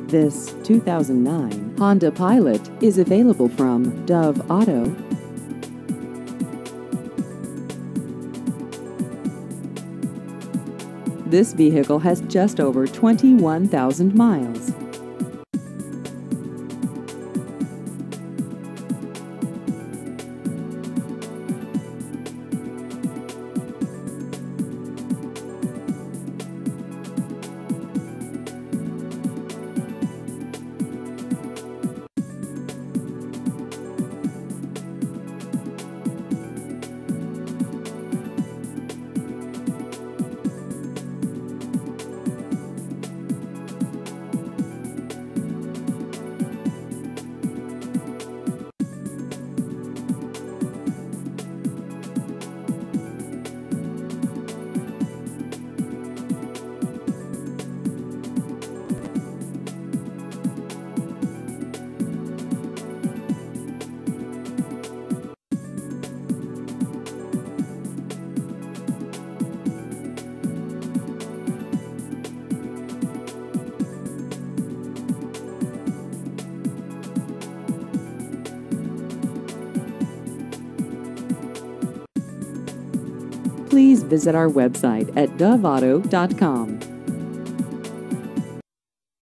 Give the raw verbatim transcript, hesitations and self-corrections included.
This two thousand nine Honda Pilot is available from Dove Auto. This vehicle has just over twenty-one thousand miles. Please visit our website at dove auto dot com.